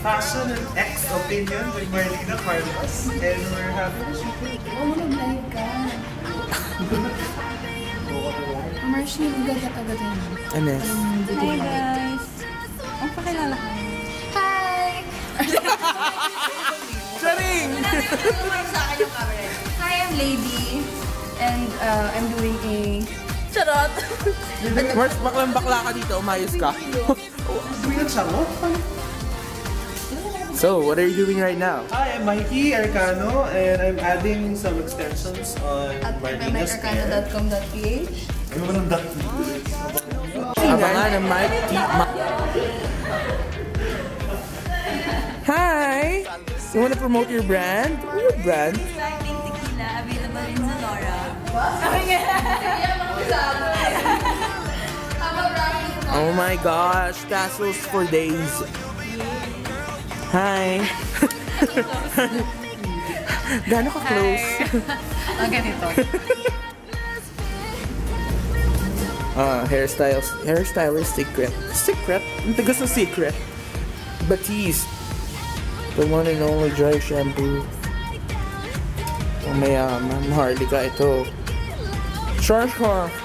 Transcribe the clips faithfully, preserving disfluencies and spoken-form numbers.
Fashion and X Opinion with Marlena Carlos. And we're having a shoot. Oh, mag-live ka. Marcy, agad-agad yun. Ano? Hi guys! Ang pakilala ka. Hi! Charing! Hi, I'm Lady. And uh, I'm doing a... Charot! Mars, baklang bakla ka dito, umayos ka. Doing a charo? So, what are you doing right now? Hi, I'm Mikey Arcano, and I'm adding some extensions on At Marlena's arcano dot com dot p h. Ano ba ng dot? Abangan ng Mike T. Ma- Hi! You wanna promote your brand? What your brand? Starting tequila, available in Zalora. Oh my gosh, castles for days. Hi! Gano'n ka close? Ang ganito. Ah, hairstyles, hairstylist secret. Secret? Ang taga sa secret. Batiste. The one and only dry shampoo. Oh, mayaman. Maharlika ito. Schwarzkopf.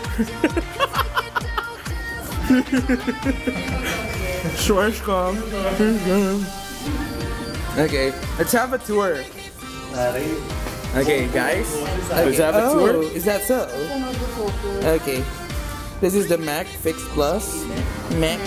Schwarzkopf. Okay, let's have a tour. Okay, guys. Let's have a tour. Is that so? Okay. This is the Mac Fix Plus. Mac.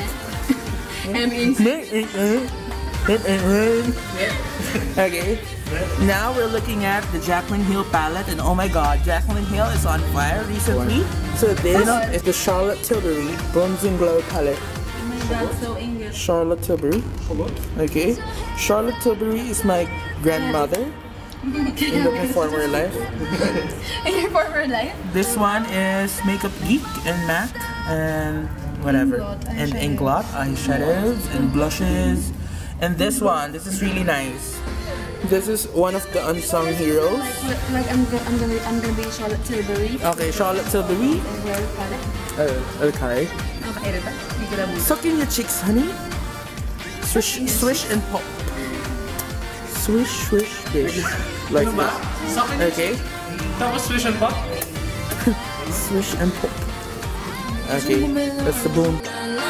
Okay. Now we're looking at the Jaclyn Hill palette, and oh my god, Jaclyn Hill is on fire recently. So this is the Charlotte Tilbury Bronze and Glow palette. That's so English. Charlotte Tilbury. Okay. Charlotte Tilbury is my grandmother in the former life. In your former life? This one is Makeup Geek and MAC and whatever. And Inglot, eyeshadows and blushes. And this one, this is really nice. This is one of the unsung heroes. Like, like I'm, go I'm, gonna, I'm gonna be Charlotte Tilbury. Okay, Charlotte Tilbury. And wear palette. Uh, okay. Okay, diba? Hindi ko lang Suck in your cheeks, honey. Swish, swish and pop. Swish, swish, bish. Like that. Okay. Tapos swish and pop? Swish and pop. Okay, that's the boom.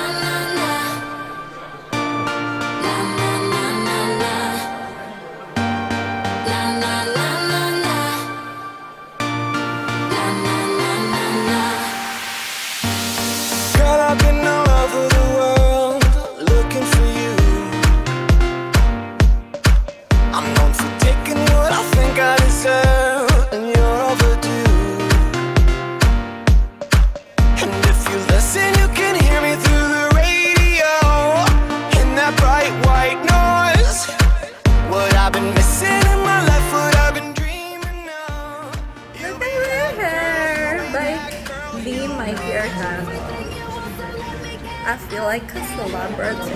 I feel like a celebrity.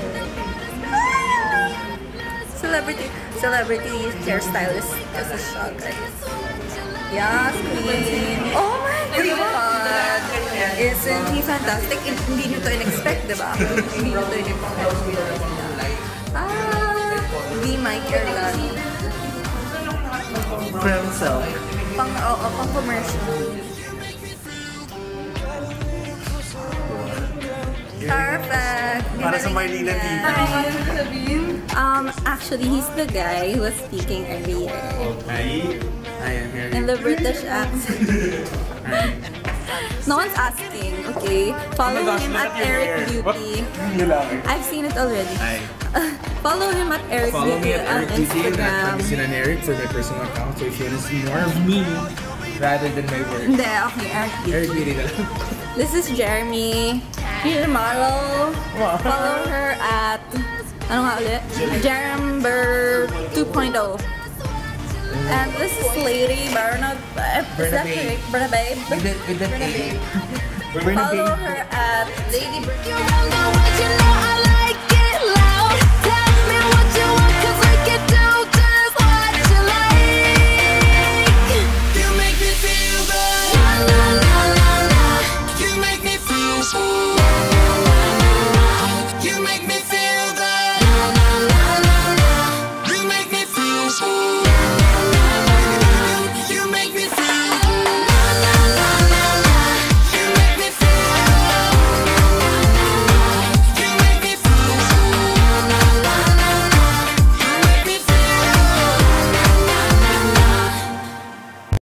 Celebrity, celebrity hairstylist. That's a shock, guys. Yes, queen. Oh my god! Isn't he fantastic? Hindi nyo to in-expect, diba? Hindi nyo to in-expect. Ah, be my Erlan. Crown cell. Pang, oo, oh, pang commercial. Perfect. Para sa Marlena T V. Um, actually, he's the guy who was speaking earlier. Okay. I am here. In the British accent. No one's asking, okay? Follow Oh gosh, him look at at your Eric hair. Beauty. What? I've seen it already. Hi. Follow him at Eric Follow Beauty me at on Eric Beauty and Instagram. at Magazine Eric for my personal account. So if you want to see more of me rather than my work. Hindi, okay, Eric Beauty. Eric Beauty na lang. This is Jeremy. She's a model. Follow her at, ano nga ulit? Jerember two point oh. And this is Lady Bernabe. Is that correct? Bernabe? With the, with the Bernabe. We're Follow her at Lady Bernabe. You know I like it like